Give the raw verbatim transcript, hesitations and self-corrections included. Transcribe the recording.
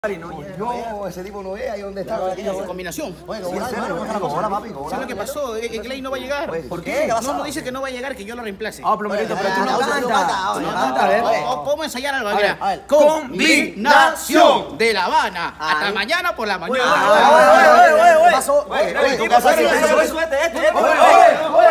No, ese tipo no es, ahí donde está. Su combinación. Bueno, hola, papi. ¿Sabes lo que pasó? Que Clay no va a llegar. ¿Por qué? No, no dice que no va a llegar, que yo lo reemplace. Ah, plomerito, pero tú no canta. A ver, vamos a ensayar algo. Mira, combinación de La Habana. Hasta mañana por la mañana. ¿Qué pasó? ¿Qué pasó?